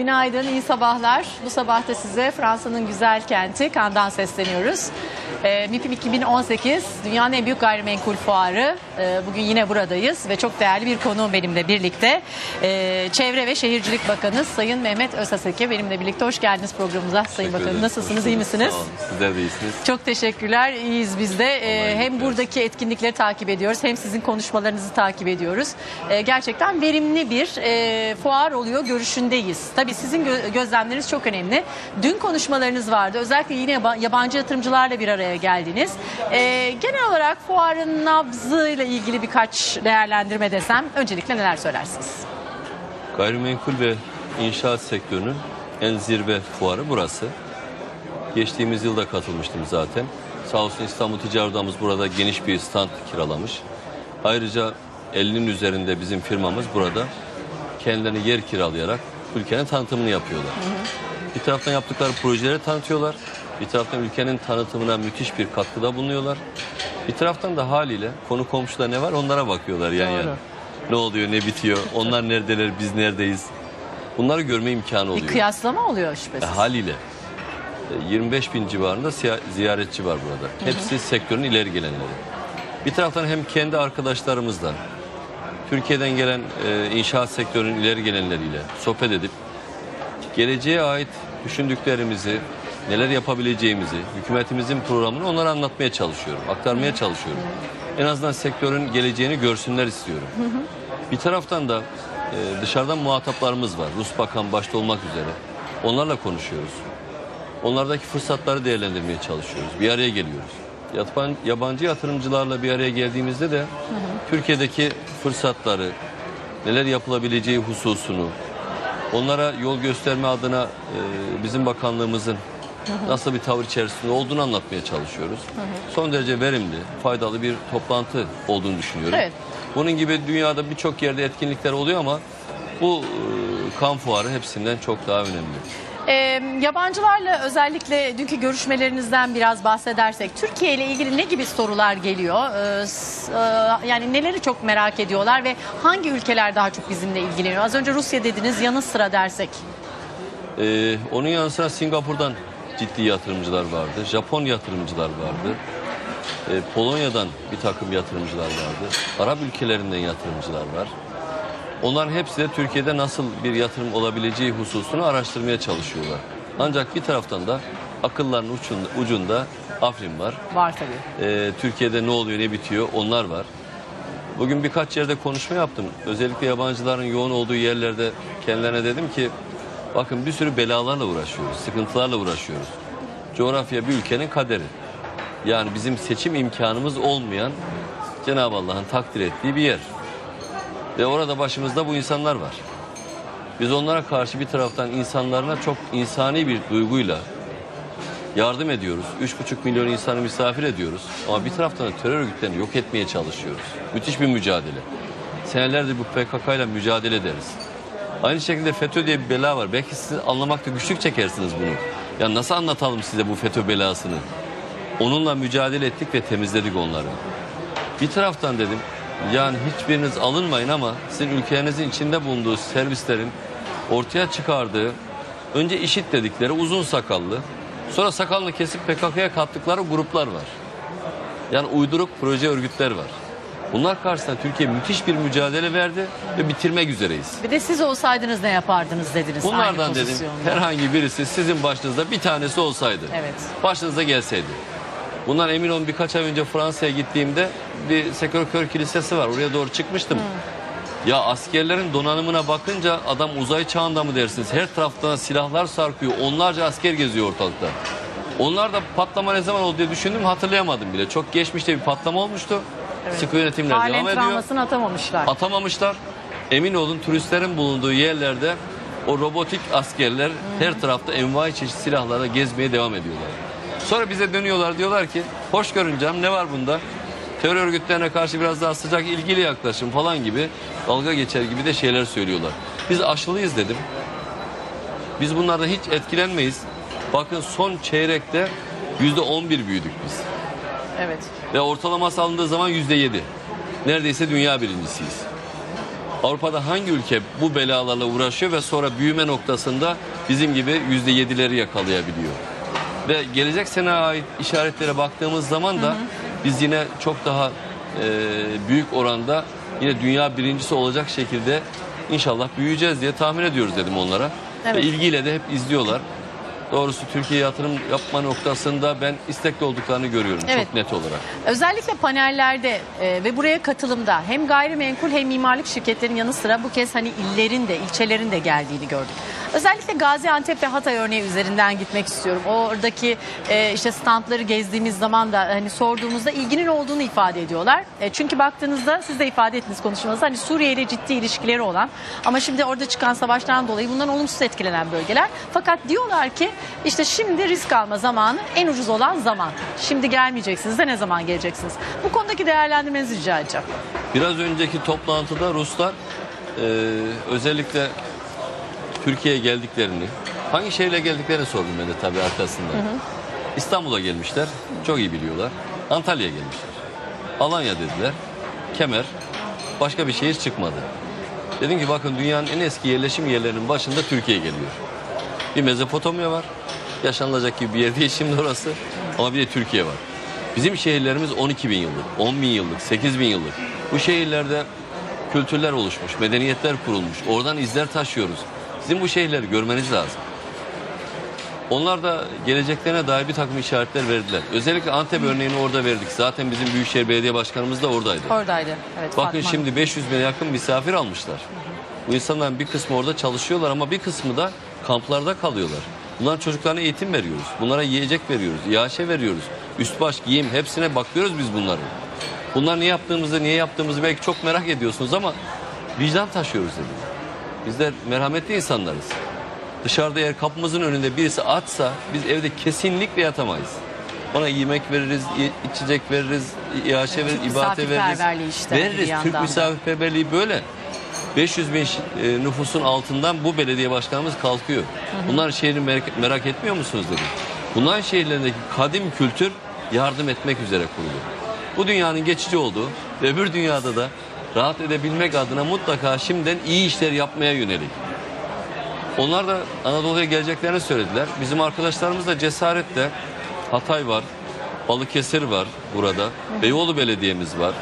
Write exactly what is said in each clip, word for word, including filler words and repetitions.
günaydın, iyi sabahlar. Bu sabah da size Fransa'nın güzel kenti Cannes'dan sesleniyoruz. E, MİPİM iki bin on sekiz dünyanın en büyük gayrimenkul fuarı. E, bugün yine buradayız ve çok değerli bir konuğum benimle birlikte. E, Çevre ve Şehircilik Bakanı Sayın Mehmet Özhaseki benimle birlikte. Hoş geldiniz programımıza Sayın Bakanım. Nasılsınız, iyi misiniz? Sağ olun. Sizler de iyisiniz. Çok teşekkürler, iyiyiz biz de. E, hem buradaki etkinlikleri takip ediyoruz, hem sizin konuşmalarınızı takip ediyoruz. E, gerçekten verimli bir e, fuar oluyor, görüşündeyiz. Tabii sizin gö gözlemleriniz çok önemli. Dün konuşmalarınız vardı. Özellikle yine yab yabancı yatırımcılarla bir araya geldiniz. E, genel olarak fuarın nabzıyla ilgili birkaç değerlendirme desem, öncelikle neler söylersiniz? Gayrimenkul ve inşaat sektörünün en zirve fuarı burası. Geçtiğimiz yılda katılmıştım zaten. Sağ olsun İstanbul Ticaret Odamız burada geniş bir stand kiralamış. Ayrıca ellinin üzerinde bizim firmamız burada kendilerine yer kiralayarak ülkenin tanıtımını yapıyorlar. Hı hı. Bir taraftan yaptıkları projeleri tanıtıyorlar. Bir taraftan ülkenin tanıtımına müthiş bir katkıda bulunuyorlar. Bir taraftan da haliyle konu komşuda ne var onlara bakıyorlar yan yana. Ne oluyor, ne bitiyor, onlar neredeler, biz neredeyiz. Bunları görme imkanı oluyor. Bir kıyaslama oluyor şüphesiz. E, haliyle. yirmi beş bin civarında ziyaretçi var burada. Hı hı. Hepsi sektörün ileri gelenleri. Bir taraftan hem kendi arkadaşlarımızla, Türkiye'den gelen e, inşaat sektörünün ileri gelenleriyle sohbet edip geleceğe ait düşündüklerimizi, neler yapabileceğimizi, hükümetimizin programını onlara anlatmaya çalışıyorum, aktarmaya çalışıyorum. En azından sektörün geleceğini görsünler istiyorum. Hı hı. Bir taraftan da e, dışarıdan muhataplarımız var. Rus Bakan başta olmak üzere. Onlarla konuşuyoruz. Onlardaki fırsatları değerlendirmeye çalışıyoruz. Bir araya geliyoruz. Yabancı yatırımcılarla bir araya geldiğimizde de hı hı. Türkiye'deki fırsatları, neler yapılabileceği hususunu, onlara yol gösterme adına e, bizim bakanlığımızın hı hı. nasıl bir tavır içerisinde olduğunu anlatmaya çalışıyoruz. Hı hı. Son derece verimli, faydalı bir toplantı olduğunu düşünüyorum. Evet. Bunun gibi dünyada birçok yerde etkinlikler oluyor ama bu e, Cannes fuarı hepsinden çok daha önemli. E, yabancılarla özellikle dünkü görüşmelerinizden biraz bahsedersek, Türkiye ile ilgili ne gibi sorular geliyor? E, e, yani neleri çok merak ediyorlar ve hangi ülkeler daha çok bizimle ilgileniyor? Az önce Rusya dediniz, yanı sıra dersek. E, onun yanı sıra Singapur'dan ciddi yatırımcılar vardı, Japon yatırımcılar vardı, e, Polonya'dan bir takım yatırımcılar vardı, Arap ülkelerinden yatırımcılar var. Onların hepsi de Türkiye'de nasıl bir yatırım olabileceği hususunu araştırmaya çalışıyorlar. Ancak bir taraftan da akıllarının ucunda, ucunda Afrin var. Var tabii. Ee, Türkiye'de ne oluyor, ne bitiyor onlar var. Bugün birkaç yerde konuşma yaptım. Özellikle yabancıların yoğun olduğu yerlerde kendilerine dedim ki bakın bir sürü belalarla uğraşıyoruz, sıkıntılarla uğraşıyoruz. Coğrafya bir ülkenin kaderi. Yani bizim seçim imkanımız olmayan Cenab-ı Allah'ın takdir ettiği bir yer. Ve orada başımızda bu insanlar var. Biz onlara karşı bir taraftan insanlarına çok insani bir duyguyla yardım ediyoruz. Üç buçuk milyon insanı misafir ediyoruz. Ama bir taraftan da terör örgütlerini yok etmeye çalışıyoruz. Müthiş bir mücadele. Senelerdir bu P K K ile mücadele ederiz. Aynı şekilde FETÖ diye bir bela var. Belki siz anlamakta güçlük çekersiniz bunu. Ya nasıl anlatalım size bu FETÖ belasını? Onunla mücadele ettik ve temizledik onları. Bir taraftan dedim, yani hiçbiriniz alınmayın ama sizin ülkenizin içinde bulunduğu servislerin ortaya çıkardığı önce IŞİD dedikleri uzun sakallı, sonra sakalını kesip P K K'ya kattıkları gruplar var. Yani uyduruk proje örgütler var. Bunlar karşısında Türkiye müthiş bir mücadele verdi ve bitirmek üzereyiz. Bir de siz olsaydınız ne yapardınız dediniz. Bunlardan dedim herhangi birisi sizin başınızda bir tanesi olsaydı. Evet. Başınıza gelseydi. Bundan emin olun birkaç ay önce Fransa'ya gittiğimde bir Sacré-Cœur Kilisesi var. Oraya doğru çıkmıştım. Hmm. Ya askerlerin donanımına bakınca adam uzay çağında mı dersiniz? Her taraftan silahlar sarkıyor. Onlarca asker geziyor ortalıkta. Onlar da patlama ne zaman oldu diye düşündüm, hatırlayamadım bile. Çok geçmişte bir patlama olmuştu. Evet. Sıkı yönetimler Halen devam ediyor. travmasını atamamışlar. Atamamışlar. Emin olun turistlerin bulunduğu yerlerde o robotik askerler hmm. her tarafta envai çeşit silahlara gezmeye devam ediyorlar. Sonra bize dönüyorlar, diyorlar ki hoş görün canım, ne var bunda? Terör örgütlerine karşı biraz daha sıcak ilgili yaklaşım falan gibi, dalga geçer gibi de şeyler söylüyorlar. Biz aşılıyız dedim. Biz bunlardan hiç etkilenmeyiz. Bakın son çeyrekte yüzde on bir büyüdük biz. Evet. Ve ortalaması alındığı zaman yüzde yedi. Neredeyse dünya birincisiyiz. Avrupa'da hangi ülke bu belalarla uğraşıyor ve sonra büyüme noktasında bizim gibi yüzde yedileri yakalayabiliyor? Ve gelecek sene ait işaretlere baktığımız zaman da hı hı. biz yine çok daha e, büyük oranda yine dünya birincisi olacak şekilde inşallah büyüyeceğiz diye tahmin ediyoruz dedim onlara. Evet. Ve ilgiyle de hep izliyorlar. Doğrusu Türkiye'ye yatırım yapma noktasında ben istekli olduklarını görüyorum, evet. çok net olarak. Özellikle panellerde e, ve buraya katılımda hem gayrimenkul hem mimarlık şirketlerinin yanı sıra bu kez hani illerin de ilçelerin de geldiğini gördük. Özellikle Gaziantep ve Hatay örneği üzerinden gitmek istiyorum. Oradaki e, işte standları gezdiğimiz zaman da hani sorduğumuzda ilginin olduğunu ifade ediyorlar. E, çünkü baktığınızda siz de ifade ettiniz konuşmanızda hani Suriye ile ciddi ilişkileri olan ama şimdi orada çıkan savaştan dolayı bundan olumsuz etkilenen bölgeler. Fakat diyorlar ki işte şimdi risk alma zamanı en ucuz olan zaman. Şimdi gelmeyeceksiniz de ne zaman geleceksiniz? Bu konudaki değerlendirmenizi rica edeceğim. Biraz önceki toplantıda Ruslar e, özellikle Türkiye'ye geldiklerini, hangi şehirle geldiklerini sordum ben de tabii arkasında. Hı hı. İstanbul'a gelmişler, çok iyi biliyorlar. Antalya'ya gelmişler. Alanya dediler, Kemer, başka bir şehir çıkmadı. Dedim ki bakın dünyanın en eski yerleşim yerlerinin başında Türkiye geliyor. Bir Mezopotamya var, yaşanılacak gibi bir yer değil şimdi orası. Ama bir de Türkiye var. Bizim şehirlerimiz on iki bin yıllık, on bin yıllık, sekiz bin yıllık. Bu şehirlerde kültürler oluşmuş, medeniyetler kurulmuş. Oradan izler taşıyoruz. Sizin bu şehirleri görmeniz lazım. Onlar da geleceklerine dair bir takım işaretler verdiler. Özellikle Antep Hı. örneğini orada verdik. Zaten bizim Büyükşehir Belediye Başkanımız da oradaydı. Oradaydı. Evet, bakın Fatma. Şimdi beş yüz bine yakın misafir almışlar. Bu insanların bir kısmı orada çalışıyorlar ama bir kısmı da kamplarda kalıyorlar. Bunların çocuklarına eğitim veriyoruz. Bunlara yiyecek veriyoruz, iaşe veriyoruz. Üst baş, giyim hepsine bakıyoruz biz bunların. Bunlar ne yaptığımızı, niye yaptığımızı belki çok merak ediyorsunuz ama vicdan taşıyoruz dedim. Bizler merhametli insanlarız. Dışarıda eğer kapımızın önünde birisi açsa biz evde kesinlikle yatamayız. Ona yemek veririz, içecek veririz, iaşe evet, veririz, ibate veririz. Işte veririz. Türk misafirperverliği böyle. beş yüz bin nüfusun altından bu belediye başkanımız kalkıyor. Hı hı. Bunların şehrini merak, merak etmiyor musunuz dedim. Bunların şehirlerindeki kadim kültür yardım etmek üzere kurulu. Bu dünyanın geçici olduğu ve öbür dünyada da rahat edebilmek adına mutlaka şimdiden iyi işler yapmaya yönelik. Onlar da Anadolu'ya geleceklerini söylediler. Bizim arkadaşlarımız da cesaretle Hatay var, Balıkesir var burada, Beyoğlu Belediye'miz var,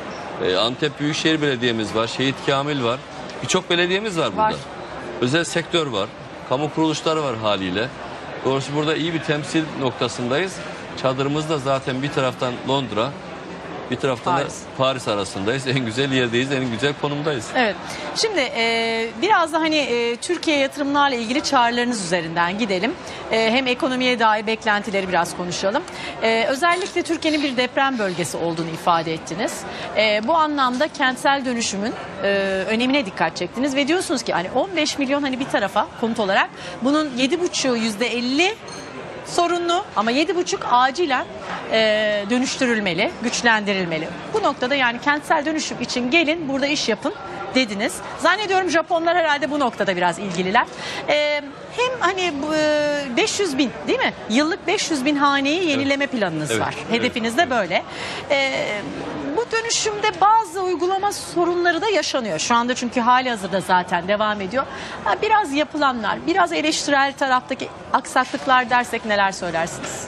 Antep Büyükşehir Belediye'miz var, Şehit Kamil var. Birçok belediyemiz var burada. Var. Özel sektör var, kamu kuruluşları var haliyle. Doğrusu burada iyi bir temsil noktasındayız. Çadırımız da zaten bir taraftan Londra, bir taraftan Paris. da Paris arasındayız. En güzel yerdeyiz, en güzel konumdayız. Evet. Şimdi e, biraz da hani e, Türkiye yatırımlarla ilgili çağrılarınız üzerinden gidelim. E, hem ekonomiye dair beklentileri biraz konuşalım. E, özellikle Türkiye'nin bir deprem bölgesi olduğunu ifade ettiniz. E, bu anlamda kentsel dönüşümün e, önemine dikkat çektiniz ve diyorsunuz ki hani on beş milyon hani bir tarafa konut olarak bunun yedi buçuğu yüzde elli sorunlu ama yedi buçuk acilen e, dönüştürülmeli, güçlendirilmeli. Bu noktada yani kentsel dönüşüm için gelin burada iş yapın dediniz. Zannediyorum Japonlar herhalde bu noktada biraz ilgililer. E, hem hani e, beş yüz bin değil mi? Yıllık beş yüz bin haneyi yenileme evet. planınız evet. var. Hedefiniz de böyle. E, bu dönüşümde bazı uygulama sorunları da yaşanıyor. Şu anda çünkü hali hazırda zaten devam ediyor. Ha, biraz yapılanlar, biraz eleştirel taraftaki aksaklıklar dersek neler söylersiniz?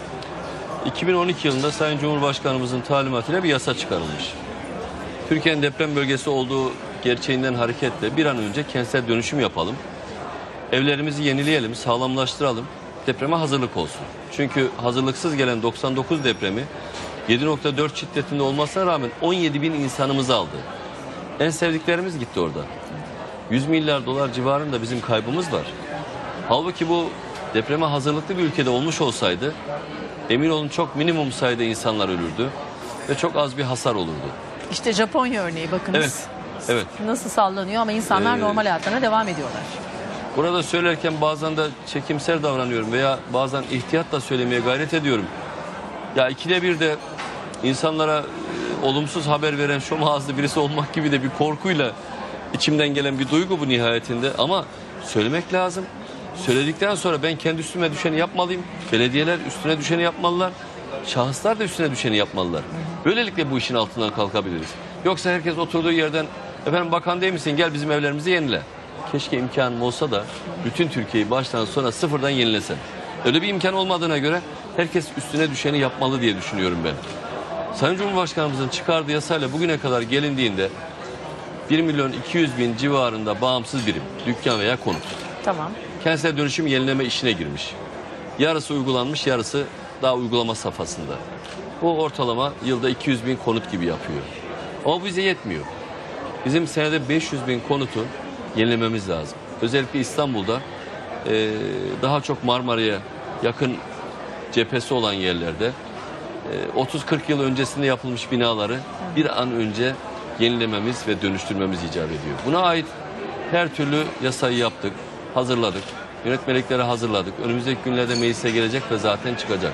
iki bin on iki yılında Sayın Cumhurbaşkanımızın talimatıyla bir yasa çıkarılmış. Türkiye'nin deprem bölgesi olduğu gerçeğinden hareketle bir an önce kentsel dönüşüm yapalım. Evlerimizi yenileyelim, sağlamlaştıralım. Depreme hazırlık olsun. Çünkü hazırlıksız gelen doksan dokuz depremi yedi nokta dört şiddetinde olmasına rağmen on yedi bin insanımızı aldı. En sevdiklerimiz gitti orada. yüz milyar dolar civarında bizim kaybımız var. Halbuki bu depreme hazırlıklı bir ülkede olmuş olsaydı emin olun çok minimum sayıda insanlar ölürdü ve çok az bir hasar olurdu. İşte Japonya örneği bakınız. Evet. Evet. Nasıl sallanıyor ama insanlar ee, normal hayatlarına devam ediyorlar. Burada söylerken bazen de çekimser davranıyorum veya bazen ihtiyatla söylemeye gayret ediyorum. Ya ikide bir de insanlara e, olumsuz haber veren şom ağızlı birisi olmak gibi de bir korkuyla içimden gelen bir duygu bu nihayetinde. Ama söylemek lazım. Söyledikten sonra ben kendi üstüme düşeni yapmalıyım. Belediyeler üstüne düşeni yapmalılar. Şahıslar da üstüne düşeni yapmalılar. Böylelikle bu işin altından kalkabiliriz. Yoksa herkes oturduğu yerden Efendim bakan değil misin, gel bizim evlerimizi yenile. Keşke imkanım olsa da bütün Türkiye'yi baştan sona sıfırdan yenilesem. Öyle bir imkan olmadığına göre herkes üstüne düşeni yapmalı diye düşünüyorum ben. Sayın Cumhurbaşkanımızın çıkardığı yasayla bugüne kadar gelindiğinde bir milyon iki yüz bin civarında bağımsız birim, dükkan veya konut. Tamam. Kentsel dönüşüm yenileme işine girmiş. Yarısı uygulanmış, yarısı daha uygulama safhasında. Bu ortalama yılda iki yüz bin konut gibi yapıyor. Ama bize yetmiyor. Bizim senede beş yüz bin konutu yenilememiz lazım. Özellikle İstanbul'da e, daha çok Marmara'ya yakın cephesi olan yerlerde e, otuz kırk yıl öncesinde yapılmış binaları bir an önce yenilememiz ve dönüştürmemiz icap ediyor. Buna ait her türlü yasayı yaptık, hazırladık. Yönetmelikleri hazırladık. Önümüzdeki günlerde meclise gelecek ve zaten çıkacak.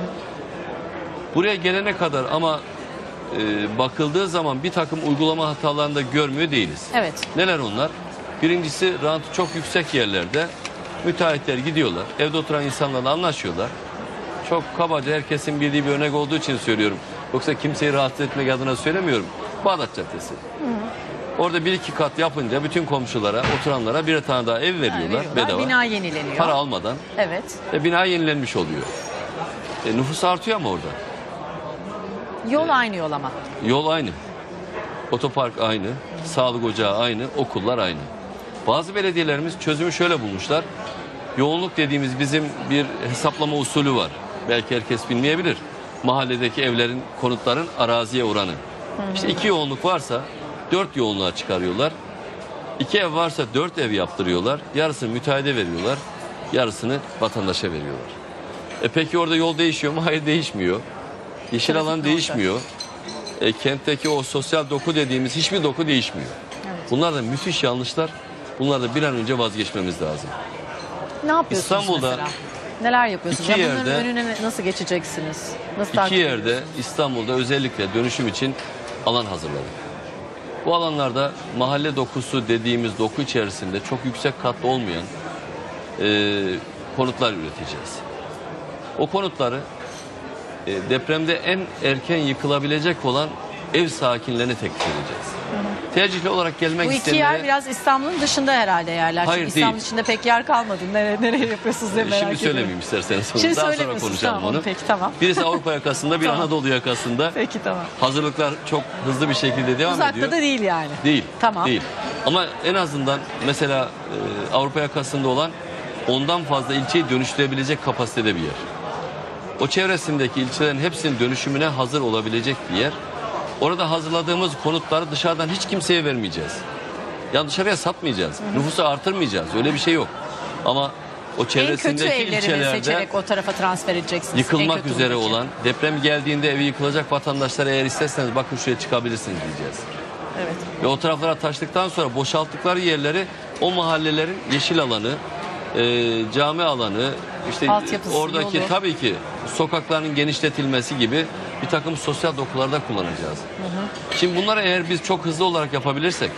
Buraya gelene kadar ama e, bakıldığı zaman bir takım uygulama hatalarını da görmüyor değiliz. Evet. Neler onlar? Birincisi, rantı çok yüksek yerlerde müteahhitler gidiyorlar. Evde oturan insanlarla anlaşıyorlar. Çok kabaca herkesin bildiği bir örnek olduğu için söylüyorum. Yoksa kimseyi rahatsız etmek adına söylemiyorum. Bağdat Caddesi. Hı. Orada bir iki kat yapınca bütün komşulara, oturanlara bir tane daha ev veriyorlar, veriyorlar. bedava. Bina yenileniyor. Para almadan. Evet. Ve bina yenilenmiş oluyor. E, nüfus artıyor ama orada. Yol aynı yol ama. Yol aynı. Otopark aynı. Sağlık ocağı aynı. Okullar aynı. Bazı belediyelerimiz çözümü şöyle bulmuşlar. Yoğunluk dediğimiz bizim bir hesaplama usulü var. Belki herkes bilmeyebilir. Mahalledeki evlerin, konutların araziye oranı. Hı hı. İşte iki yoğunluk varsa dört yoğunluğa çıkarıyorlar. İki ev varsa dört ev yaptırıyorlar. Yarısını müteahhide veriyorlar. Yarısını vatandaşa veriyorlar. E peki orada yol değişiyor mu? Hayır, değişmiyor. Yeşil Trafik alan ne değişmiyor. E, kentteki o sosyal doku dediğimiz hiçbir doku değişmiyor. Evet. Bunlar da müthiş yanlışlar. Bunlardan bir an önce vazgeçmemiz lazım. Ne yapıyorsunuz İstanbul'da mesela? Neler yapıyorsunuz? iki Ya bunların yerde- önüne nasıl geçeceksiniz? Nasıl İki takip yerde ediyorsunuz? İstanbul'da özellikle dönüşüm için alan hazırladık. Bu alanlarda mahalle dokusu dediğimiz doku içerisinde çok yüksek katlı olmayan e, konutlar üreteceğiz. O konutları e, depremde en erken yıkılabilecek olan ev sakinlerine teklif edeceğiz. Tercihli olarak gelmek Bu iki isteyenlere... yer biraz İstanbul'un dışında herhalde yerler. Hayır, Çünkü İstanbul değil. içinde pek yer kalmadı. Nereye, nereye yapıyorsunuz diye E, merak Şimdi ediyorum. söylemeyeyim isterseniz. Şimdi Daha sonra söylemiyorsunuz. konuşalım Tamam, onu. peki, tamam. Birisi Avrupa yakasında, bir Tamam. Anadolu yakasında. Peki, tamam. Hazırlıklar çok hızlı bir şekilde devam Uzakta ediyor. da değil yani. Değil. Tamam. Değil. Ama en azından mesela e, Avrupa yakasında olan ondan fazla ilçeyi dönüştürebilecek kapasitede bir yer. O çevresindeki ilçelerin hepsinin dönüşümüne hazır olabilecek bir yer. Orada hazırladığımız konutları dışarıdan hiç kimseye vermeyeceğiz. Yani dışarıya satmayacağız. Hı hı. Nüfusu artırmayacağız. Öyle bir şey yok. Ama o En kötü çevresindeki evlerini ilçelerde seçerek o tarafa transfer edeceksiniz. En yıkılmak kötü üzere buradaki. olan, deprem geldiğinde evi yıkılacak vatandaşlara eğer isterseniz bakın şuraya çıkabilirsiniz diyeceğiz. Evet. Ve o taraflara taştıktan sonra boşalttıkları yerleri o mahallelerin yeşil alanı, e, cami alanı, işte Altyapısı, oradaki yolu. tabii ki sokakların genişletilmesi gibi bir takım sosyal dokularda kullanacağız. Hı hı. Şimdi bunları eğer biz çok hızlı olarak yapabilirsek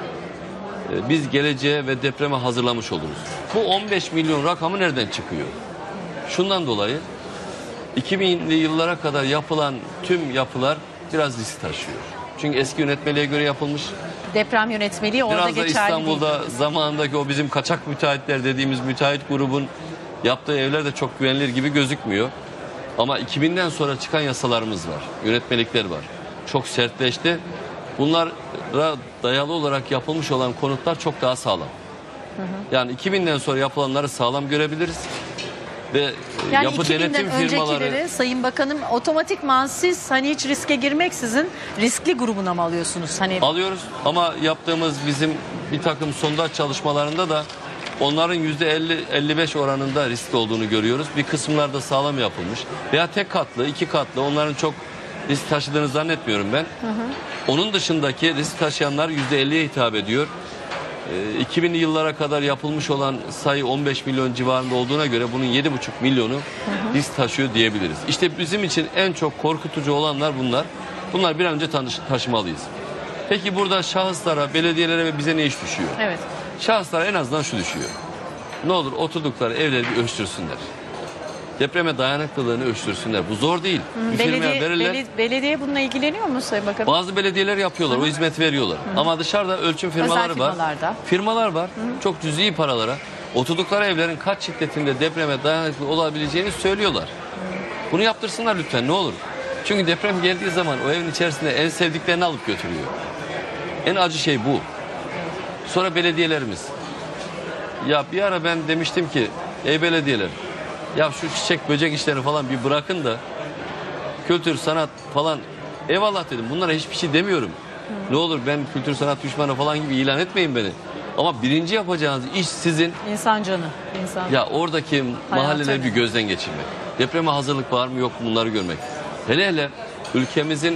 e, biz geleceğe ve depreme hazırlamış oluruz. Bu on beş milyon rakamı nereden çıkıyor? Şundan dolayı iki binli yıllara kadar yapılan tüm yapılar biraz risk taşıyor. Çünkü eski yönetmeliğe göre yapılmış. Deprem yönetmeliği orada Biraz da geçerli İstanbul'da değil. zamanındaki o bizim kaçak müteahhitler dediğimiz müteahhit grubun yaptığı evler de çok güvenilir gibi gözükmüyor. Ama iki binden sonra çıkan yasalarımız var, yönetmelikler var. Çok sertleşti. Bunlara dayalı olarak yapılmış olan konutlar çok daha sağlam. Hı hı. Yani iki binden sonra yapılanları sağlam görebiliriz. Ve Yani yapı iki binden denetim firmaları... öncekileri Sayın Bakanım otomatikman siz hani hiç riske girmeksizin riskli grubuna mı alıyorsunuz? Hani Alıyoruz ama yaptığımız bizim bir takım sondaj çalışmalarında da onların yüzde elli elli beş oranında risk olduğunu görüyoruz. Bir kısımlarda sağlam yapılmış veya tek katlı, iki katlı, onların çok risk taşıdığını zannetmiyorum ben. Hı hı. Onun dışındaki risk taşıyanlar yüzde elliye hitap ediyor. iki binli yıllara kadar yapılmış olan sayı on beş milyon civarında olduğuna göre bunun yedi buçuk milyonu hı hı. risk taşıyor diyebiliriz. İşte bizim için en çok korkutucu olanlar bunlar. Bunlar bir an önce taşımalıyız. Peki burada şahıslara, belediyelere ve bize ne iş düşüyor? Evet. Şahıslara en azından şu düşüyor. Ne olur oturdukları evleri bir ölçtürsünler. depreme dayanıklılığını ölçtürsünler. Bu zor değil. Hı, Bir firmaya belediye, verirler. beli- belediye bununla ilgileniyor mu Sayın Bakanım? Bazı belediyeler yapıyorlar, o hizmeti veriyorlar. Ama dışarıda ölçüm firmaları var. firmalarda. Firmalar var. Çok cüzi paralara oturdukları evlerin kaç şiddetinde depreme dayanıklı olabileceğini söylüyorlar. Bunu yaptırsınlar lütfen, ne olur. Çünkü deprem geldiği zaman o evin içerisinde en sevdiklerini alıp götürüyor. En acı şey bu. Sonra belediyelerimiz. Ya bir ara ben demiştim ki, ey belediyeler, ya şu çiçek böcek işlerini falan bir bırakın da kültür sanat falan, eyvallah dedim, bunlara hiçbir şey demiyorum. Ne olur ben kültür sanat düşmanı falan gibi ilan etmeyin beni. Ama birinci yapacağınız iş sizin İnsan canı. İnsan. ya oradaki mahalleleri Hayatı. bir gözden geçirmek. Depreme hazırlık var mı yok mu bunları görmek. Hele hele ülkemizin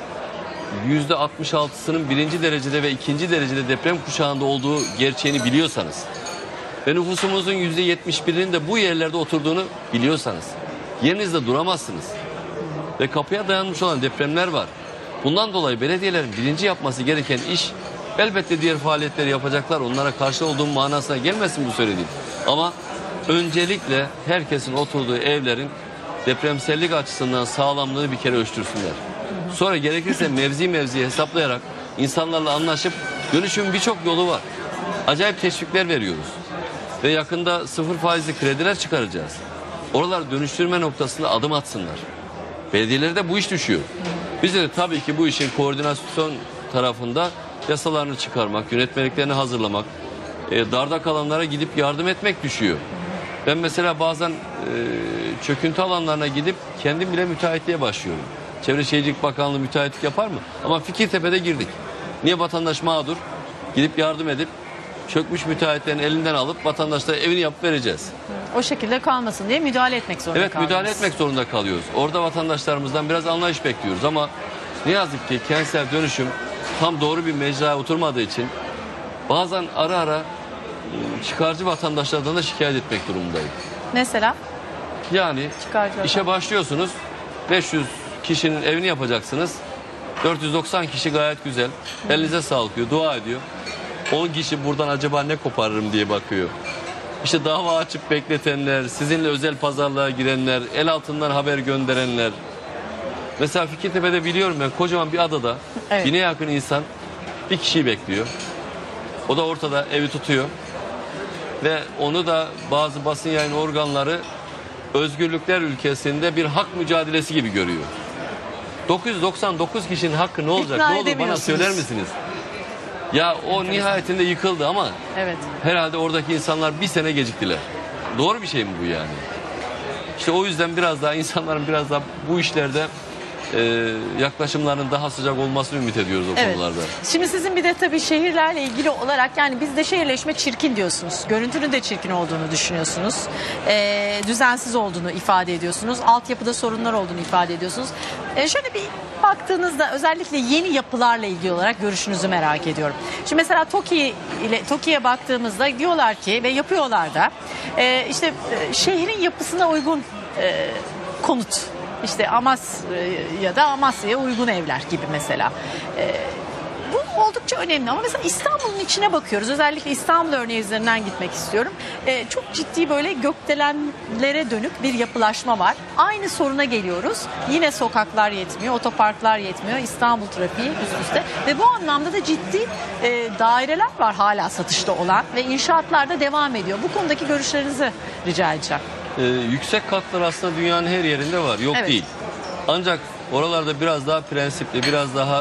yüzde altmış altısının birinci derecede ve ikinci derecede deprem kuşağında olduğu gerçeğini biliyorsanız ve nüfusumuzun yüzde yetmiş birinin de bu yerlerde oturduğunu biliyorsanız yerinizde duramazsınız. Ve kapıya dayanmış olan depremler var. Bundan dolayı belediyelerin birinci yapması gereken iş, elbette diğer faaliyetleri yapacaklar. Onlara karşı olduğum manasına gelmesin bu söylediğim. Ama öncelikle herkesin oturduğu evlerin depremsellik açısından sağlamlığını bir kere ölçtürsünler. Sonra gerekirse mevzi mevzi hesaplayarak insanlarla anlaşıp dönüşümün birçok yolu var. Acayip teşvikler veriyoruz. Ve yakında sıfır faizli krediler çıkaracağız. Oralar dönüştürme noktasında adım atsınlar. Belediyelere de bu iş düşüyor. Bize de tabii ki bu işin koordinasyon tarafında yasalarını çıkarmak, yönetmeliklerini hazırlamak, e, darda kalanlara gidip yardım etmek düşüyor. Ben mesela bazen e, çöküntü alanlarına gidip kendim bile müteahhitliğe başlıyorum. Çevre Şehircilik Bakanlığı müteahhitlik yapar mı? Ama Fikirtepe'de girdik. Niye vatandaş mağdur? Gidip yardım edip çökmüş müteahhitlerin elinden alıp vatandaşlara evini yapıp vereceğiz. O şekilde kalmasın diye müdahale etmek zorunda Evet, kalıyoruz. müdahale etmek zorunda kalıyoruz. Orada vatandaşlarımızdan biraz anlayış bekliyoruz ama ne yazık ki kentsel dönüşüm tam doğru bir mecraya oturmadığı için bazen ara ara çıkarcı vatandaşlardan da şikayet etmek durumundayım. Mesela? Yani Çıkarcı işe başlıyorsunuz, beş yüz kişinin evini yapacaksınız. dört yüz doksan kişi gayet güzel. Elinize sağlık diyor, dua ediyor. on kişi buradan acaba ne koparırım diye bakıyor. İşte dava açıp bekletenler, sizinle özel pazarlığa girenler, el altından haber gönderenler. Mesela Fikirtepe'de biliyorum ben, kocaman bir adada Evet. bine yakın insan bir kişiyi bekliyor. O da ortada evi tutuyor. Ve onu da bazı basın yayın organları özgürlükler ülkesinde bir hak mücadelesi gibi görüyor. dokuz yüz doksan dokuz kişinin hakkı ne olacak? İkna Ne olur bana edemiyorsunuz. söyler misiniz? Ya o nihayetinde yıkıldı ama Evet. herhalde oradaki insanlar bir sene geciktiler. Doğru bir şey mi bu yani? İşte o yüzden biraz daha insanların biraz daha bu işlerde e, yaklaşımlarının daha sıcak olmasını ümit ediyoruz o Evet. konularda. Şimdi sizin bir de tabii şehirlerle ilgili olarak, yani bizde şehirleşme çirkin diyorsunuz. Görüntünün de çirkin olduğunu düşünüyorsunuz. Ee, düzensiz olduğunu ifade ediyorsunuz. Altyapıda sorunlar olduğunu ifade ediyorsunuz. Ee, şöyle bir baktığınızda özellikle yeni yapılarla ilgili olarak görüşünüzü merak ediyorum. Şimdi mesela TOKİ ile TOKİ'ye baktığımızda diyorlar ki ve yapıyorlar da e, işte e, şehrin yapısına uygun e, konut. İşte Amasya'da Amasya'ya uygun evler gibi mesela. Ee, bu oldukça önemli ama mesela İstanbul'un içine bakıyoruz. Özellikle İstanbul örneği üzerinden gitmek istiyorum. Ee, çok ciddi böyle gökdelenlere dönük bir yapılaşma var. Aynı soruna geliyoruz. Yine sokaklar yetmiyor, otoparklar yetmiyor. İstanbul trafiği üst üste. Ve bu anlamda da ciddi e, daireler var hala satışta olan ve inşaatlar da devam ediyor. Bu konudaki görüşlerinizi rica edeceğim. Ee, yüksek katlar aslında dünyanın her yerinde var, yok Evet. değil. Ancak oralarda biraz daha prensipli, biraz daha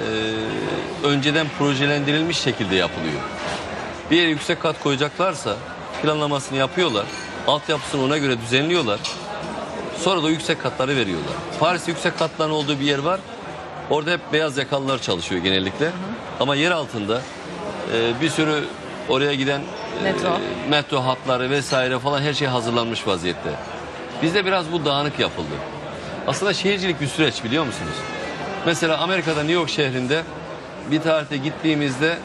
e, önceden projelendirilmiş şekilde yapılıyor. Bir yere yüksek kat koyacaklarsa planlamasını yapıyorlar, altyapısını ona göre düzenliyorlar. Sonra da yüksek katları veriyorlar. Paris'te yüksek katların olduğu bir yer var. Orada hep beyaz yakalılar çalışıyor genellikle. Hı hı. Ama yer altında e, bir sürü oraya giden Metro. e, metro hatları vesaire falan her şey hazırlanmış vaziyette. Bizde biraz bu dağınık yapıldı. Aslında şehircilik bir süreç, biliyor musunuz? Mesela Amerika'da New York şehrinde bir tarihte gittiğimizde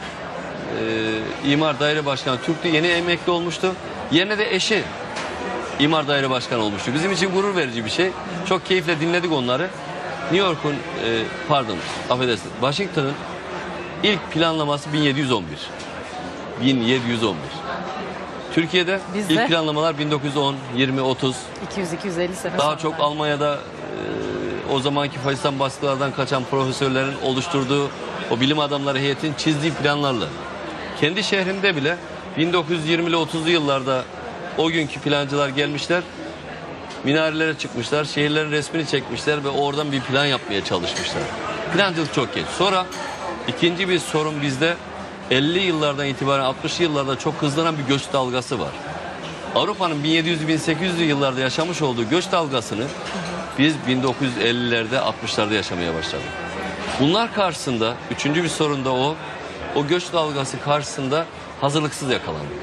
e, İmar Daire Başkanı Türk'tü, yeni emekli olmuştu. Yerine de eşi İmar Daire Başkanı olmuştu. Bizim için gurur verici bir şey. Çok keyifle dinledik onları. New York'un e, pardon affedersiniz Washington'ın ilk planlaması bin yedi yüz on bir. bin yedi yüz on bir. Türkiye'de Bizde. ilk planlamalar bin dokuz yüz on, yirmi, otuz. iki yüz iki yüz elli sene Daha sonra. çok Almanya'da e, o zamanki faşistan baskılardan kaçan profesörlerin oluşturduğu o bilim adamları heyetin çizdiği planlarla. Kendi şehrimde bile bin dokuz yüz yirmili otuzlu yıllarda o günkü plancılar gelmişler. Minarelere çıkmışlar, şehirlerin resmini çekmişler ve oradan bir plan yapmaya çalışmışlar. Plancılık çok geç. Sonra ikinci bir sorun bizde elli yıllardan itibaren altmışlı yıllarda çok hızlanan bir göç dalgası var. Avrupa'nın bin yedi yüzlü bin sekiz yüzlü yıllarda yaşamış olduğu göç dalgasını biz bin dokuz yüz ellilerde altmışlarda yaşamaya başladık. Bunlar karşısında üçüncü bir sorun da o. O göç dalgası karşısında hazırlıksız yakalandık.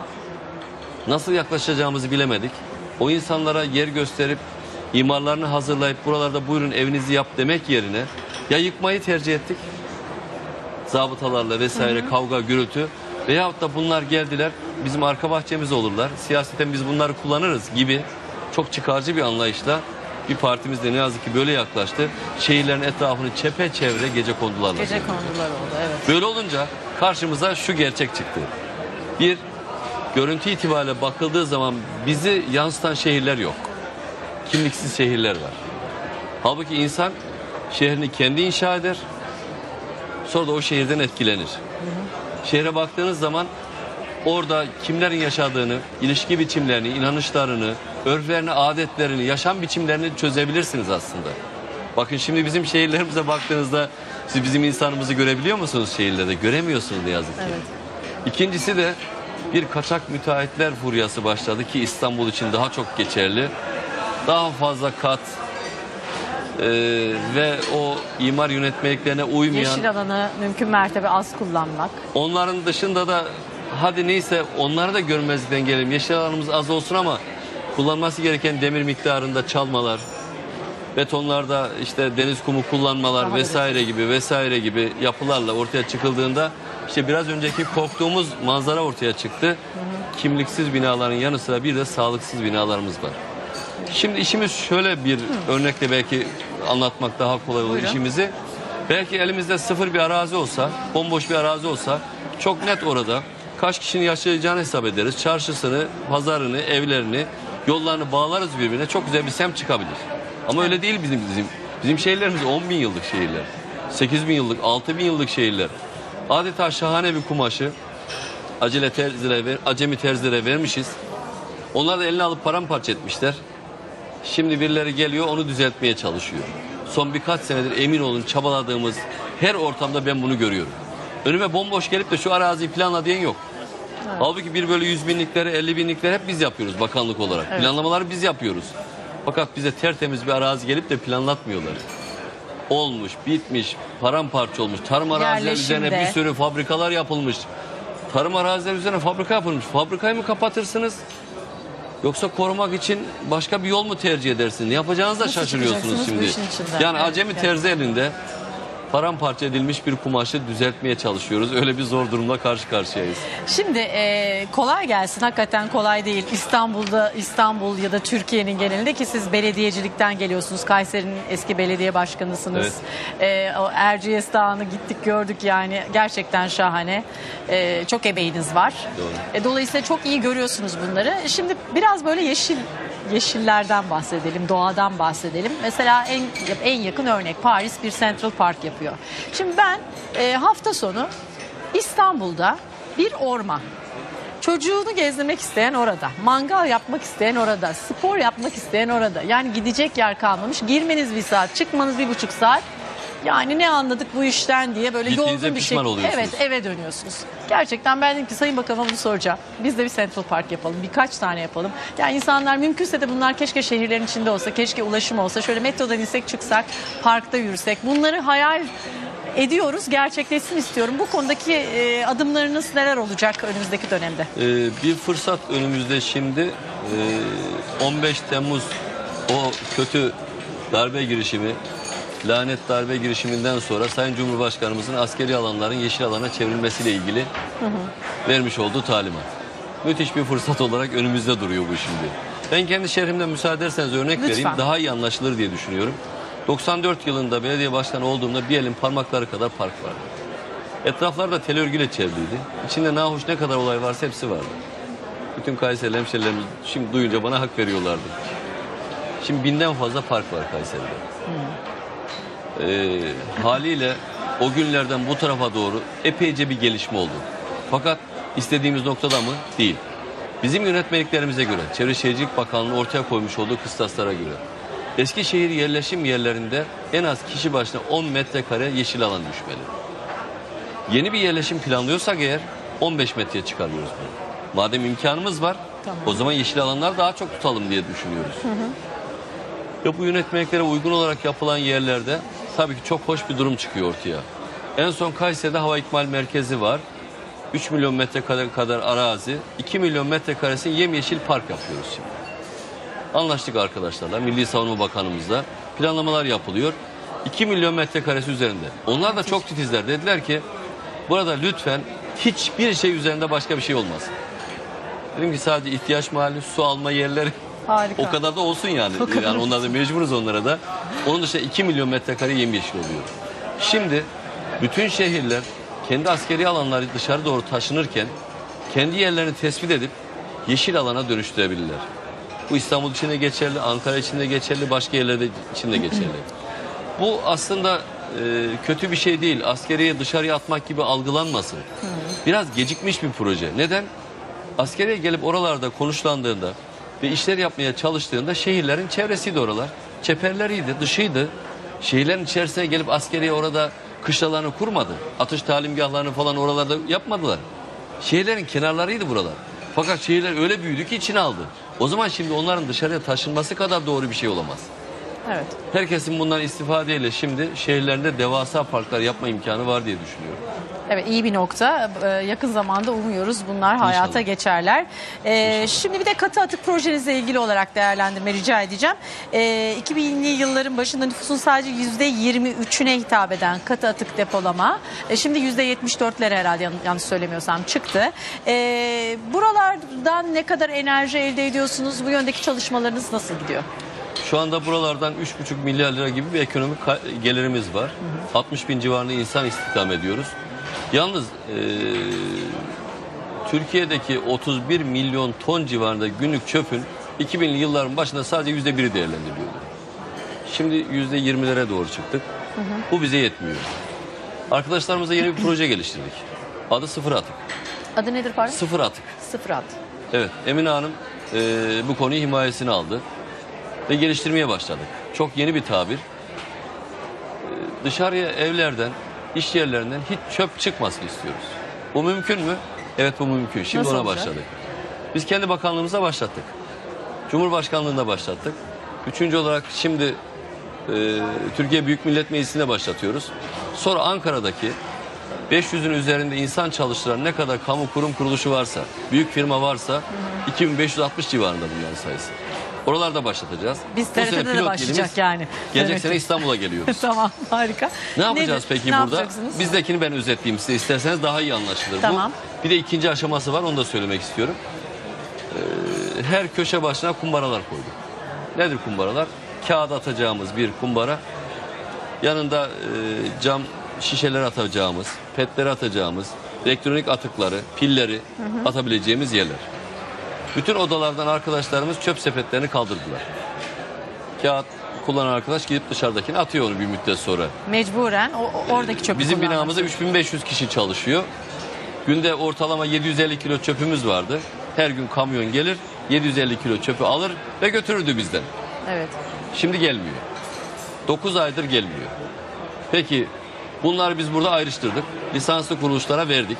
Nasıl yaklaşacağımızı bilemedik. O insanlara yer gösterip imarlarını hazırlayıp buralarda buyurun evinizi yap demek yerine ya yıkmayı tercih ettik. Zabıtalarla vesaire, hı hı, kavga, gürültü, veyahut da bunlar geldiler bizim arka bahçemiz olurlar. Siyaseten biz bunları kullanırız gibi çok çıkarcı bir anlayışla bir partimiz de ne yazık ki böyle yaklaştı. Şehirlerin etrafını çepeçevre gecekondularla. Gecekondular oldu, evet. Böyle olunca karşımıza şu gerçek çıktı. Bir, görüntü itibariyle bakıldığı zaman bizi yansıtan şehirler yok. Kimliksiz şehirler var. Halbuki insan şehrini kendi inşa eder. Sonra da o şehirden etkilenir. Hı hı. Şehre baktığınız zaman orada kimlerin yaşadığını, ilişki biçimlerini, inanışlarını, örflerini, adetlerini, yaşam biçimlerini çözebilirsiniz aslında. Bakın şimdi bizim şehirlerimize baktığınızda siz bizim insanımızı görebiliyor musunuz şehirlerde? Göremiyorsunuz ne yazık ki. Evet. İkincisi de bir kaçak müteahhitler furyası başladı ki İstanbul için daha çok geçerli. Daha fazla kat e, ve o imar yönetmeliklerine uymayan... Yeşil alanı mümkün mertebe az kullanmak. Onların dışında da hadi neyse onları da görmezlikten gelelim. Yeşil alanımız az olsun ama kullanması gereken demir miktarında çalmalar, betonlarda işte deniz kumu kullanmalar Daha vesaire gibi vesaire gibi yapılarla ortaya çıkıldığında işte biraz önceki korktuğumuz manzara ortaya çıktı. Hı hı. Kimliksiz binaların yanı sıra bir de sağlıksız binalarımız var. Şimdi işimiz şöyle bir hı. örnekle belki anlatmak daha kolay olur. Buyurun. işimizi. Belki elimizde sıfır bir arazi olsa, bomboş bir arazi olsa çok net orada kaç kişinin yaşayacağını hesap ederiz. Çarşısını, pazarını, evlerini, yollarını bağlarız birbirine. Çok güzel bir semt çıkabilir. Ama öyle değil bizim bizim. Bizim şehirlerimiz on bin yıllık şehirler. sekiz bin yıllık, altı bin yıllık şehirler. Adeta şahane bir kumaşı acele terzilere, acemi terzilere vermişiz. Onlar da eline alıp paramparça etmişler. Şimdi birileri geliyor onu düzeltmeye çalışıyor. Son birkaç senedir emin olun çabaladığımız her ortamda ben bunu görüyorum. Önüme bomboş gelip de şu araziyi planla diyen yok. Evet. Halbuki bir bölü yüz binlikleri, elli binlikleri hep biz yapıyoruz bakanlık olarak. Evet. Planlamaları biz yapıyoruz. Fakat bize tertemiz bir arazi gelip de planlatmıyorlar. Olmuş, bitmiş, paramparça olmuş. Tarım arazileri üzerine bir sürü fabrikalar yapılmış. Tarım arazileri üzerine fabrika yapılmış. Fabrikayı mı kapatırsınız? Yoksa korumak için başka bir yol mu tercih edersiniz? Ne yapacağınızı da şaşırıyorsunuz şimdi. Yani evet, acemi evet. terzi elinde paramparça edilmiş bir kumaşı düzeltmeye çalışıyoruz. Öyle bir zor durumla karşı karşıyayız. Şimdi e, kolay gelsin. Hakikaten kolay değil. İstanbul'da, İstanbul ya da Türkiye'nin genelinde ki siz belediyecilikten geliyorsunuz. Kayseri'nin eski belediye başkanısınız. Evet. E, o Erciyes Dağı'nı gittik gördük yani. Gerçekten şahane. E, çok emeğiniz var. Doğru. E, dolayısıyla çok iyi görüyorsunuz bunları. Şimdi biraz böyle yeşil yeşillerden bahsedelim, doğadan bahsedelim. Mesela en en yakın örnek Paris bir Central Park yapıyor. Şimdi ben e, hafta sonu İstanbul'da bir orman. Çocuğunu gezdirmek isteyen orada, mangal yapmak isteyen orada, spor yapmak isteyen orada. Yani gidecek yer kalmamış. Girmeniz bir saat, çıkmanız bir buçuk saat. Yani ne anladık bu işten diye böyle yorgun bir şey. Evet, eve dönüyorsunuz. Gerçekten ben dedim ki Sayın Bakan'a bunu soracağım. Biz de bir Central Park yapalım. Birkaç tane yapalım. Yani insanlar mümkünse de bunlar keşke şehirlerin içinde olsa, keşke ulaşım olsa. Şöyle metrodan insek çıksak, parkta yürüsek. Bunları hayal ediyoruz. Gerçekleşsin istiyorum. Bu konudaki e, adımlarınız neler olacak önümüzdeki dönemde? Ee, bir fırsat önümüzde şimdi. Ee, on beş Temmuz o kötü darbe girişimi, lanet darbe girişiminden sonra Sayın Cumhurbaşkanımızın askeri alanların yeşil alana çevrilmesiyle ilgili hı hı. vermiş olduğu talimat. Müthiş bir fırsat olarak önümüzde duruyor bu şimdi. Ben kendi şehrimden müsaade ederseniz örnek Lütfen. vereyim. Daha iyi anlaşılır diye düşünüyorum. doksan dört yılında belediye başkanı olduğumda bir elin parmakları kadar park vardı. Etraflarda tel örgüyle çevriliydi. İçinde nahoş ne kadar olay varsa hepsi vardı. Bütün Kayseri hemşerilerimiz şimdi duyunca bana hak veriyorlardı. Şimdi binden fazla park var Kayseri'de. Ee, haliyle o günlerden bu tarafa doğru epeyce bir gelişme oldu. Fakat istediğimiz noktada mı? Değil. Bizim yönetmeliklerimize göre, Çevre Şehircilik Bakanlığı'nın ortaya koymuş olduğu kıstaslara göre Eskişehir yerleşim yerlerinde en az kişi başına on metrekare yeşil alan düşmeli. Yeni bir yerleşim planlıyorsak eğer on beş metreye çıkarıyoruz bunu. Madem imkanımız var, tamam, o zaman yeşil alanlar daha çok tutalım diye düşünüyoruz. Hı hı. Ve bu yönetmeliklere uygun olarak yapılan yerlerde tabii ki çok hoş bir durum çıkıyor ortaya. En son Kayseri'de hava ikmal merkezi var. üç milyon metrekare kadar arazi, iki milyon metrekaresi yemyeşil park yapıyoruz şimdi. Anlaştık arkadaşlarla, Milli Savunma Bakanımızla planlamalar yapılıyor. iki milyon metrekaresi üzerinde. Onlar da çok titizler. Dediler ki burada lütfen hiçbir şey üzerinde başka bir şey olmasın. Dedim ki sadece ihtiyaç mahalli su alma yerleri, harika, o kadar da olsun yani. Yani onlar da mecburuz onlara da. Onun dışında iki milyon metrekare yemyeşil oluyor. Şimdi bütün şehirler kendi askeri alanları dışarı doğru taşınırken kendi yerlerini tespit edip yeşil alana dönüştürebilirler. Bu İstanbul için de geçerli, Ankara için de geçerli, başka yerlerde için de geçerli. Bu aslında e, kötü bir şey değil. Askeriye dışarıya atmak gibi algılanmasın. Biraz gecikmiş bir proje. Neden? Askeriye gelip oralarda konuşlandığında ve işler yapmaya çalıştığında şehirlerin çevresiydi oralar. Çeperleriydi, dışıydı. Şehirlerin içerisine gelip askeriye orada kışlalarını kurmadı. Atış talimgahlarını falan oralarda yapmadılar. Şehirlerin kenarlarıydı buralar. Fakat şehirler öyle büyüdü ki içine aldı. O zaman şimdi onların dışarıya taşınması kadar doğru bir şey olamaz. Evet. Herkesin bundan istifadeyle şimdi şehirlerinde devasa parklar yapma imkanı var diye düşünüyorum. Evet, iyi bir nokta. Ee, yakın zamanda umuyoruz bunlar hayata İnşallah. geçerler. Ee, şimdi bir de katı atık projenizle ilgili olarak değerlendirme rica edeceğim. Ee, iki binli yılların başında nüfusun sadece yüzde yirmi üçüne hitap eden katı atık depolama. Ee, şimdi yüzde yetmiş dörtlere herhalde yan, yanlış söylemiyorsam çıktı. Ee, buralardan ne kadar enerji elde ediyorsunuz? Bu yöndeki çalışmalarınız nasıl gidiyor? Şu anda buralardan üç buçuk milyar lira gibi bir ekonomik gelirimiz var. Hı hı. altmış bin civarında insan istihdam ediyoruz. Yalnız e, Türkiye'deki otuz bir milyon ton civarında günlük çöpün iki binli yılların başında sadece yüzde biri değerlendiriliyordu. Şimdi yüzde yirmilere doğru çıktık. Hı hı. Bu bize yetmiyor. Arkadaşlarımızla yeni bir proje geliştirdik. Adı Sıfır Atık. Adı nedir pardon? Sıfır Atık. Sıfır Atık. Evet, Emine Hanım e, bu konuyu himayesine aldı ve geliştirmeye başladık. Çok yeni bir tabir. E, dışarıya evlerden, iş yerlerinden hiç çöp çıkmasın istiyoruz. Bu mümkün mü? Evet, bu mümkün. Şimdi Nasıl ona olacak? başladık. Biz kendi bakanlığımıza başlattık. Cumhurbaşkanlığında başlattık. Üçüncü olarak şimdi e, Türkiye Büyük Millet Meclisi'ne başlatıyoruz. Sonra Ankara'daki beş yüzün üzerinde insan çalıştıran ne kadar kamu kurum kuruluşu varsa, büyük firma varsa hı hı. iki bin beş yüz altmış civarında bunların sayısı. Oralarda başlatacağız. Biz T R T'de de başlayacak yani. Gelecek evet. sene İstanbul'a geliyoruz. Tamam, harika. Ne yapacağız Nedir? peki ne burada? Bizdekini ben özetleyeyim size, isterseniz daha iyi anlaşılır. Tamam. Bu, bir de ikinci aşaması var, onu da söylemek istiyorum. Ee, her köşe başına kumbaralar koyduk. Nedir kumbaralar? Kağıt atacağımız bir kumbara. Yanında e, cam şişeler atacağımız, petleri atacağımız, elektronik atıkları, pilleri hı hı. atabileceğimiz yerler. Bütün odalardan arkadaşlarımız çöp sepetlerini kaldırdılar. Kağıt kullanan arkadaş gidip dışarıdakini atıyor onu bir müddet sonra. Mecburen o, oradaki çöpü Bizim binamızda üç bin beş yüz kişi çalışıyor. Günde ortalama yedi yüz elli kilo çöpümüz vardı. Her gün kamyon gelir, yedi yüz elli kilo çöpü alır ve götürürdü bizden. Evet. Şimdi gelmiyor. dokuz aydır gelmiyor. Peki bunları biz burada ayrıştırdık. Lisanslı kuruluşlara verdik.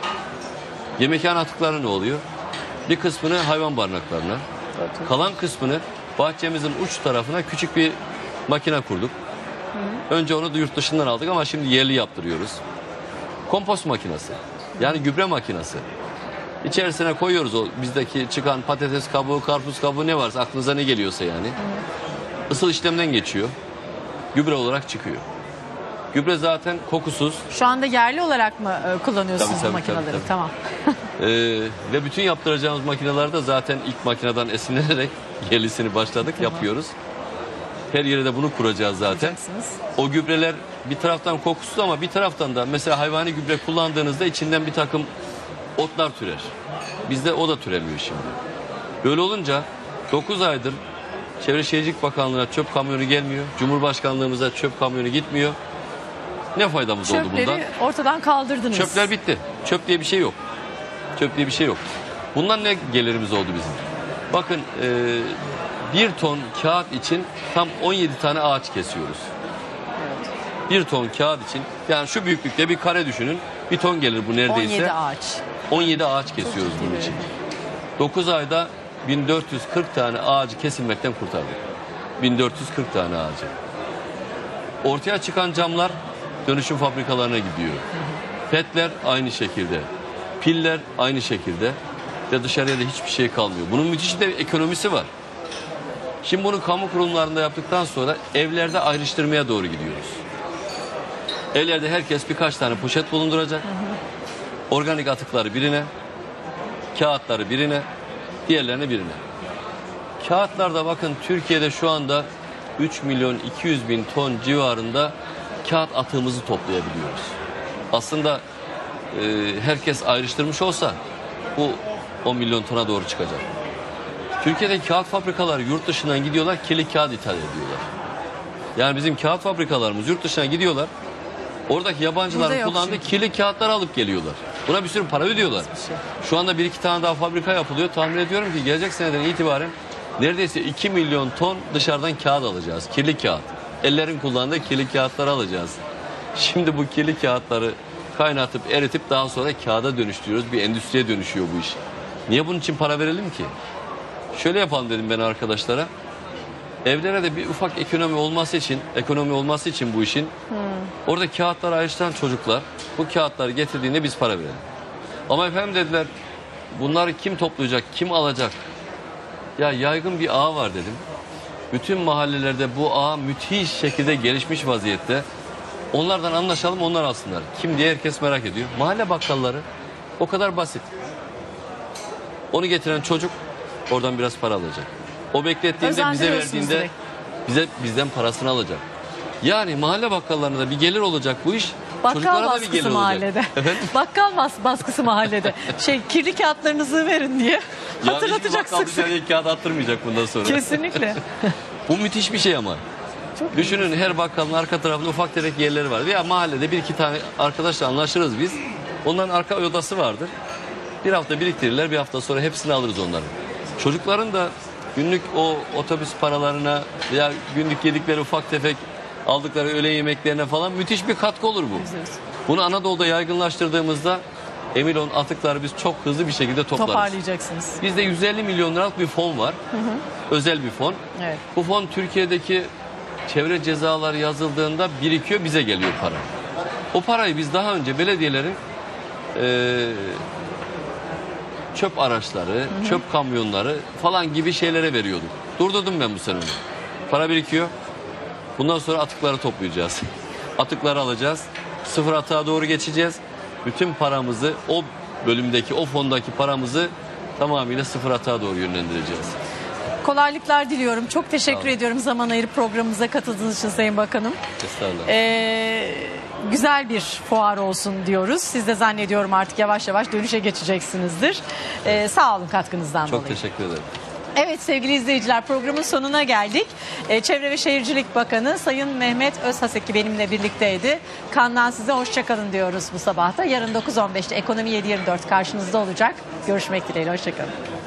Yemekhane atıkları ne oluyor? Bir kısmını hayvan barınaklarına, evet. kalan kısmını bahçemizin uç tarafına küçük bir makine kurduk. Hı. Önce onu da yurt dışından aldık ama şimdi yerli yaptırıyoruz. Kompost makinesi, yani gübre makinesi. İçerisine koyuyoruz o bizdeki çıkan patates kabuğu, karpuz kabuğu ne varsa aklınıza ne geliyorsa yani. Hı. Isıl işlemden geçiyor. Gübre olarak çıkıyor. Gübre zaten kokusuz. Şu anda yerli olarak mı e, kullanıyorsunuz tabii, tabii, bu makineleri? Tabii, tabii. Tamam. ee, ve bütün yaptıracağımız makinelerde zaten ilk makineden esinlenerek yerlisini başladık, tamam. yapıyoruz. Her yere de bunu kuracağız zaten. O gübreler bir taraftan kokusuz ama bir taraftan da mesela hayvani gübre kullandığınızda içinden bir takım otlar türer. Bizde o da türemiyor şimdi. Böyle olunca dokuz aydır Çevre Şehircilik Bakanlığı'na çöp kamyonu gelmiyor. Cumhurbaşkanlığımıza çöp kamyonu gitmiyor. Ne faydamız oldu bundan? Çöpleri ortadan kaldırdınız. Çöpler bitti. Çöp diye bir şey yok. Çöp diye bir şey yok. Bundan ne gelirimiz oldu bizim? Bakın e, bir ton kağıt için tam on yedi tane ağaç kesiyoruz. Bir ton kağıt için, yani şu büyüklükte bir kare düşünün. Bir ton gelir bu neredeyse. on yedi ağaç. on yedi ağaç kesiyoruz bunun için. dokuz ayda bin dört yüz kırk tane ağacı kesilmekten kurtardık. bin dört yüz kırk tane ağacı. Ortaya çıkan camlar dönüşüm fabrikalarına gidiyor. Petler aynı şekilde. Piller aynı şekilde. Ve dışarıya da hiçbir şey kalmıyor. Bunun müthiş de ekonomisi var. Şimdi bunu kamu kurumlarında yaptıktan sonra evlerde ayrıştırmaya doğru gidiyoruz. Evlerde herkes birkaç tane poşet bulunduracak. Organik atıkları birine, kağıtları birine, diğerlerini birine. Kağıtlarda bakın Türkiye'de şu anda üç milyon iki yüz bin ton civarında kağıt atığımızı toplayabiliyoruz. Aslında e, herkes ayrıştırmış olsa bu on milyon tona doğru çıkacak. Türkiye'de kağıt fabrikaları yurt dışından gidiyorlar, kirli kağıt ithal ediyorlar. Yani bizim kağıt fabrikalarımız yurt dışına gidiyorlar. Oradaki yabancıların kullandığı çünkü kirli kağıtları alıp geliyorlar. Buna bir sürü para ödüyorlar. Şu anda bir iki tane daha fabrika yapılıyor. Tahmin ediyorum ki gelecek seneden itibaren neredeyse iki milyon ton dışarıdan kağıt alacağız. Kirli kağıt. Ellerin kullandığı kirli kağıtları alacağız. Şimdi bu kirli kağıtları kaynatıp eritip daha sonra kağıda dönüştürüyoruz. Bir endüstriye dönüşüyor bu iş. Niye bunun için para verelim ki? Şöyle yapalım dedim ben arkadaşlara. Evlere de bir ufak ekonomi olması için, ekonomi olması için bu işin hmm. orada kağıtları ayrıştıran çocuklar bu kağıtları getirdiğinde biz para verelim. Ama efendim dediler, bunları kim toplayacak, kim alacak? Ya yaygın bir ağ var dedim. Bütün mahallelerde bu ağ müthiş şekilde gelişmiş vaziyette. Onlardan anlaşalım, onlar alsınlar. Kim diye herkes merak ediyor. Mahalle bakkalları o kadar basit. Onu getiren çocuk oradan biraz para alacak. O beklettiğinde bize verdiğinde direkt bize bizden parasını alacak. Yani mahalle bakkallarında bir gelir olacak bu iş. Bakkal baskısı mahallede. Bakkal bas baskısı mahallede. Şey kirli kağıtlarınızı verin diye ya hatırlatacak sık sık. Yani kağıt attırmayacak bundan sonra. Kesinlikle. Bu müthiş bir şey ama. Çok düşünün, her bakkalın arka tarafında ufak tefek yerleri var. Veya mahallede bir iki tane arkadaşla anlaşırız biz. Onların arka odası vardır. Bir hafta biriktirirler, bir hafta sonra hepsini alırız onların. Çocukların da günlük o otobüs paralarına veya günlük yedikleri ufak tefek aldıkları öğle yemeklerine falan müthiş bir katkı olur bu. Bunu Anadolu'da yaygınlaştırdığımızda emin olun atıkları biz çok hızlı bir şekilde toplarız. Toparlayacaksınız. Bizde yüz elli milyon liralık bir fon var. Hı hı. Özel bir fon. Evet. Bu fon Türkiye'deki çevre cezaları yazıldığında birikiyor, bize geliyor para. O parayı biz daha önce belediyelerin e, çöp araçları, hı hı. çöp kamyonları falan gibi şeylere veriyorduk. Durdurdum ben bu sene onu. Para birikiyor. Bundan sonra atıkları toplayacağız. Atıkları alacağız. Sıfır atığa doğru geçeceğiz. Bütün paramızı, o bölümdeki, o fondaki paramızı tamamıyla sıfır atığa doğru yönlendireceğiz. Kolaylıklar diliyorum. Çok teşekkür ediyorum zaman ayırıp programımıza katıldığınız için Sayın Bakanım. Estağfurullah. Ee, güzel bir fuar olsun diyoruz. Siz de zannediyorum artık yavaş yavaş dönüşe geçeceksinizdir. Ee, sağ olun katkınızdan Çok dolayı. Çok teşekkür ederim. Evet sevgili izleyiciler, programın sonuna geldik. Ee, Çevre ve Şehircilik Bakanı Sayın Mehmet Özhaseki benimle birlikteydi. Kandan size hoşçakalın diyoruz bu sabahta. Yarın dokuz on beşte Ekonomi yedi yirmi dört karşınızda olacak. Görüşmek dileğiyle, hoşçakalın.